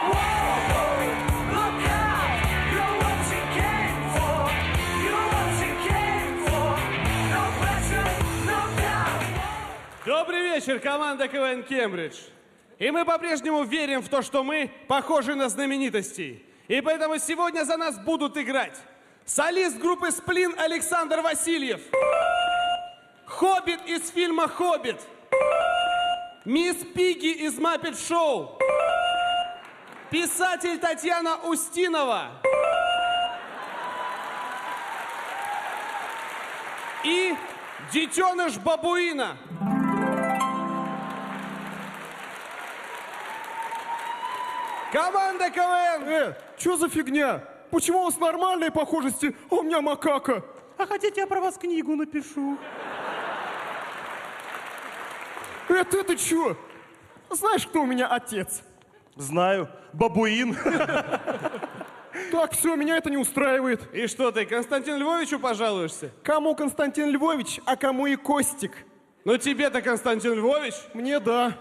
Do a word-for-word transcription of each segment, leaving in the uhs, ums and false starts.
Добрый вечер, команда КВН Кембридж. И мы по-прежнему верим в то, что мы похожи на знаменитостей. И поэтому сегодня за нас будут играть солист группы «Сплин» Александр Васильев, Хоббит из фильма «Хоббит», Мисс Пигги из «Маппет Шоу», писатель Татьяна Устинова и детеныш бабуина. Команда КВН! Э, что за фигня? Почему у вас нормальные похожести, а у меня макака? А хотите, я про вас книгу напишу? Э, ты ты чё? Знаешь, кто у меня отец? Знаю. Бабуин. Так, все, меня это не устраивает. И что ты, Константину Львовичу пожалуешься? Кому Константин Львович, а кому и Костик? Ну тебе-то Константин Львович. Мне да.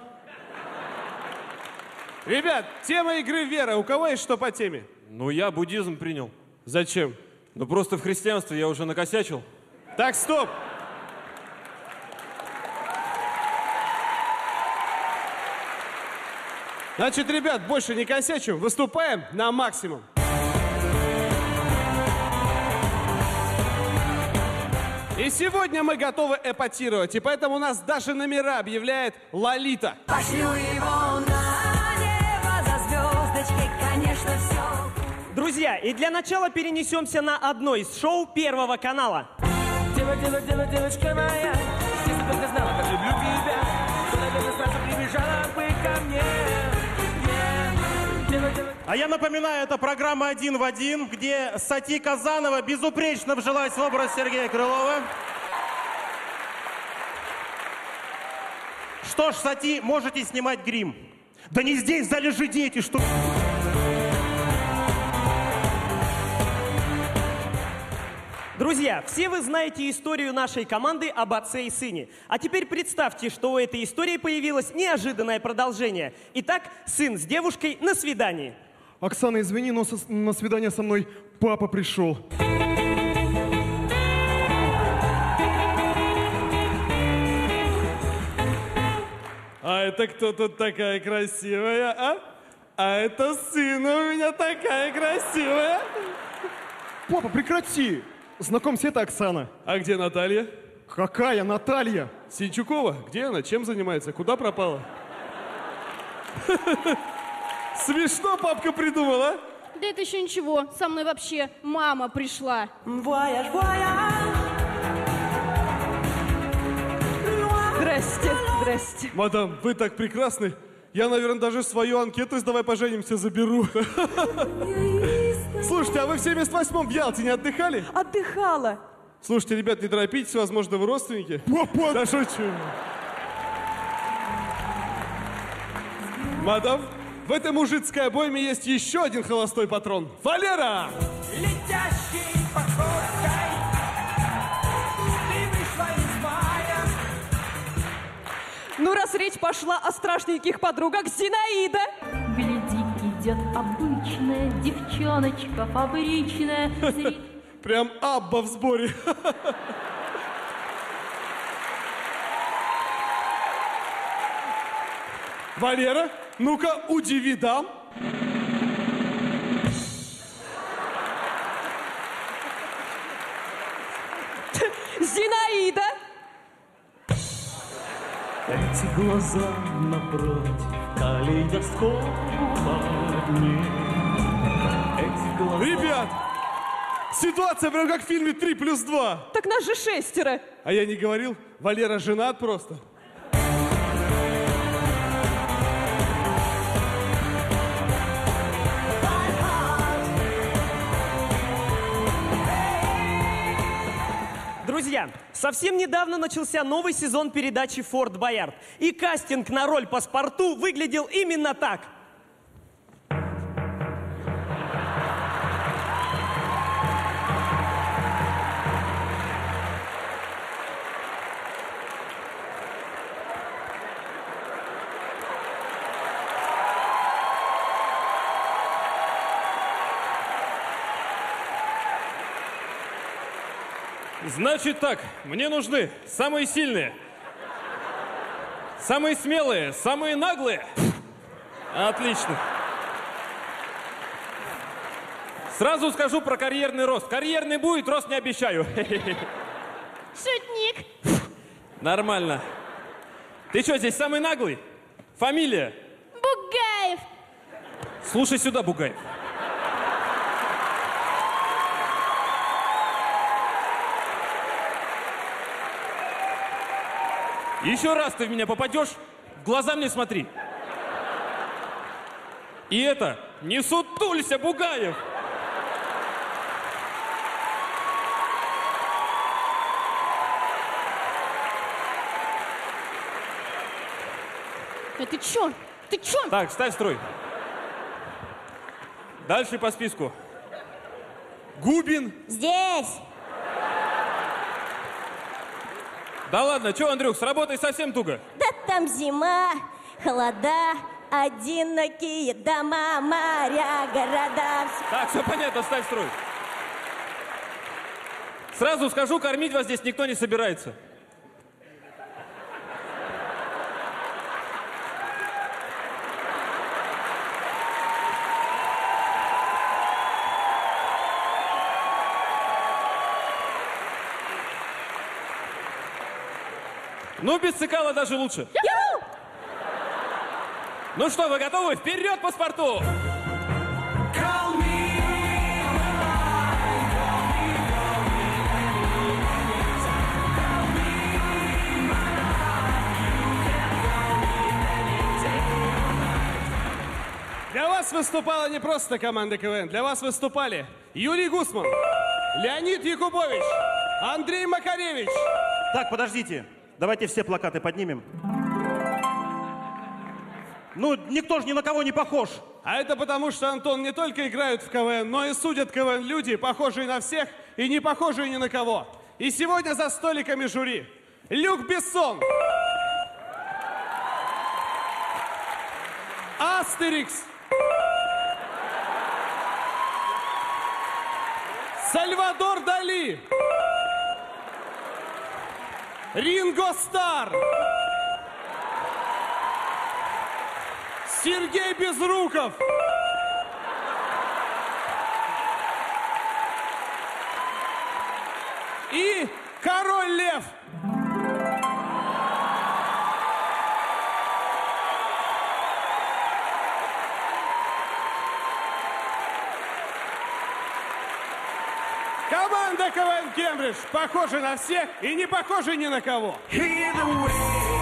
Ребят, тема игры «Вера». У кого есть что по теме? Ну, я буддизм принял. Зачем? Ну, просто в христианстве я уже накосячил. Так, стоп! Значит, ребят, больше не косячим, выступаем на максимум. И сегодня мы готовы эпатировать, и поэтому у нас даже номера объявляет Лолита. Пошлю его на небо за звездочкой, конечно, все. Друзья, и для начала перенесемся на одно из шоу Первого канала. Дева, дева, дева, девочка моя, если бы ты знала, как люблю тебя, то, наверное, сразу прибежала бы ко мне. А я напоминаю, это программа «Один в один», где Сати Казанова безупречно вжилась в образ Сергея Крылова. Что ж, Сати, можете снимать грим. Да не здесь, в зале же дети, что... Друзья, все вы знаете историю нашей команды об отце и сыне. А теперь представьте, что у этой истории появилось неожиданное продолжение. Итак, сын с девушкой на свидании. Оксана, извини, но со- на свидание со мной папа пришел. А это кто тут такая красивая, а? А это сын у меня такая красивая. Папа, прекрати! Знакомься, это Оксана. А где Наталья? Какая Наталья? Синчукова? Где она? Чем занимается? Куда пропала? Смешно папка придумала. Да это еще ничего, со мной вообще мама пришла. Вояж, вояж. Здрасте, здрасте. Мадам, вы так прекрасны. Я, наверное, даже свою анкету из «Давай поженимся» заберу. Слушайте, а вы в семьдесят восьмом в Ялте не отдыхали? Отдыхала. Слушайте, ребят, не торопитесь, возможно, вы родственники. Папа! Да шучу. Мадам, в этой мужицкой обойме есть еще один холостой патрон. Валера! Летящий походкой ты вышла из мая. Ну, раз речь пошла о страшненьких подругах, Зинаида. Гляди, идет обычная девчоночка фабричная. Прям Абба в сборе. Валера, ну-ка, удиви дам. Зинаида. Эти глаза напротив калейдоскопа дней. Эти глаза... Ребят, ситуация прям как в фильме «Три плюс два». Так нас же шестеро. А я не говорил, Валера женат просто. Друзья, совсем недавно начался новый сезон передачи «Форт Боярд». И кастинг на роль паспорту выглядел именно так. Значит так, мне нужны самые сильные, самые смелые, самые наглые. Отлично. Сразу скажу про карьерный рост. Карьерный будет, рост не обещаю. Шутник. Нормально. Ты что, здесь самый наглый? Фамилия? Бугаев. Слушай сюда, Бугаев. Еще раз ты в меня попадешь, в глаза мне смотри. И это, не сутулься, Бугаев. Э, ты чё? Ты чё? Так, ставь строй. Дальше по списку. Губин. Здесь. Да ладно, чё, Андрюх, с работой совсем туго. Да там зима, холода, одинокие дома, моря, города. Так, все понятно, ставь строй. Сразу скажу, кормить вас здесь никто не собирается. Ну, без цикала даже лучше. Ю! Ну что, вы готовы? Вперед по спорту! Для вас выступала не просто команда КВН. Для вас выступали Юрий Гусман, Леонид Якубович, Андрей Макаревич. Так, подождите. Давайте все плакаты поднимем. Ну, никто же ни на кого не похож. А это потому, что, Антон, не только играют в КВН, но и судят КВН люди, похожие на всех и не похожие ни на кого. И сегодня за столиками жюри Люк Бессон, Астерикс, Сальвадор Дали, Ринго Стар, Сергей Безруков, и Король Лев. Команда КВН Кембридж похожа на всех и не похожа ни на кого. Either way.